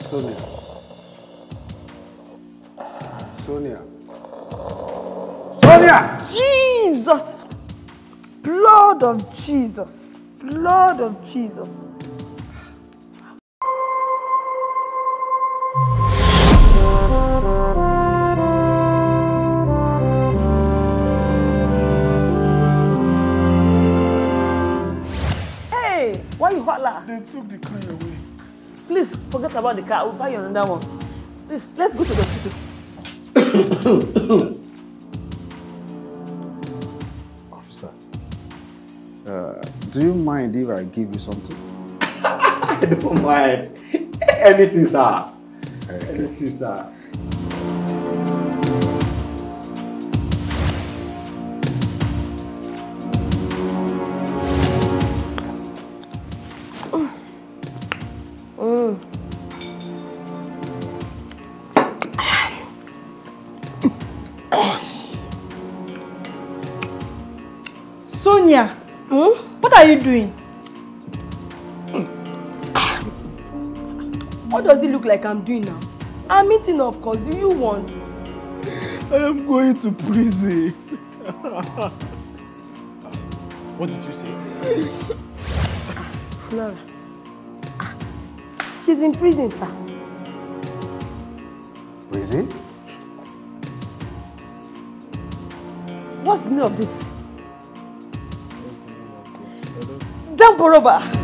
Sonia. Sonia. Sonia! Jesus! Blood of Jesus. Blood of Jesus. Hey, why you holler? They took the car away. Please forget about the car. I will buy you another one. Please, let's go to the hospital. Officer, do you mind if I give you something? I don't mind. Anything, sir. Anything, sir. Sonia, what are you doing? What does it look like I'm doing now? I'm eating, of course. Do you want? I am going to prison. What did you say? Flora. She's in prison, sir. Prison? What's the meaning of this? Jump, Boroba!